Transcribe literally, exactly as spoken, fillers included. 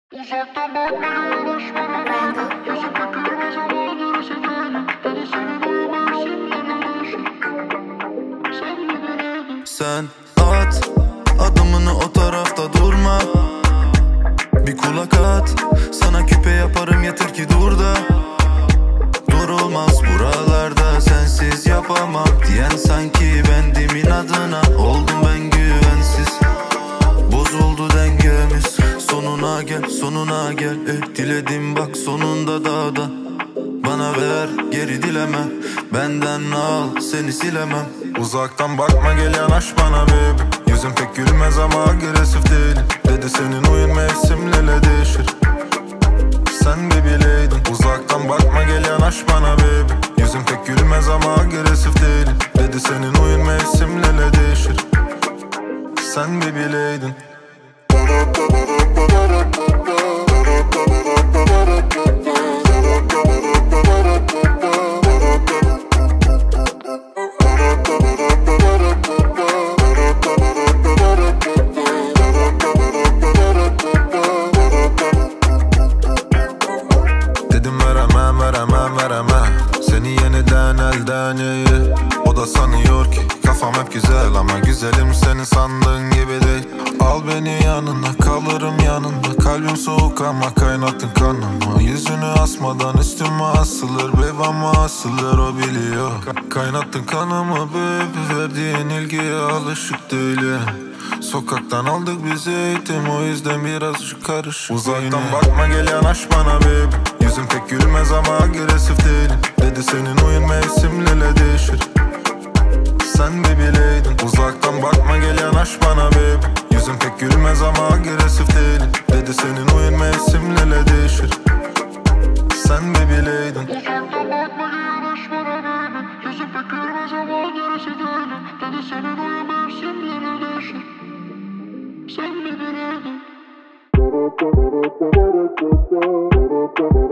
Uzaktan bakmaya başladım ben. Yüzü pekülmez ama gerisi değilim. Beni senin uyumazsın yanılır. Sen mi bileydin? Sen at adımını, o tarafta durma. Bir kulak at, sana küpe yaparım, yeter ki dur da. Durulmaz buralarda, sensiz yapamam diyen sanki bendim inadına. Oldum ben güvensiz, bozuldu dengemiz. Sonuna gel, sonuna gel, eh, diledim bak sonunda dağda. Bana ver, geri dileme, benden al, seni silemem. Uzaktan bakma, gel yanaş bana baby. Yüzün pek gülmez ama agresif değilim. Dedi senin oyun mevsimlerle değişir. Sen bir bileydin. Uzaktan bakma, gel yanaş bana baby. Yüzün pek gülmez ama agresif değilim. Dedi senin oyun mevsimlerle değişir. Sen bir bileydin. Dedim veremem, veremem, veremem seni yeniden elden iyi. O da sanıyor ki kafam hep güzel ama güzelim senin sandığın gibi değil. Al beni yanına, kalırım yanında. Kalbim soğuk ama kaynattın kanımı. Yüzünü asmadan üstüme asılır babe, ama asılır o biliyor. Ka Kaynattın kanımı baby, verdiğin ilgiye alışık değilim. Sokaktan aldık biz eğitim, o yüzden birazcık karışık. Uzaktan bakma, gel yanaş bana baby. Yüzün pek gülmez ama agresif değilim. Dedi senin oyun mevsimlerle değişir. Sen bir bileydin. Uzaktan bakma, gel yanaş bana baby. Yüzün pek gülmez ama agresif değilim. Dedi senin oyun mevsimlerle değişir. Sen bir bileydin. Uzaktan bakma, gel yanaş bana baby. Yüzü pekülmez ama gerisi değilim. Dedi senin uyum mevsimleri değişir. Sen mi bileydin?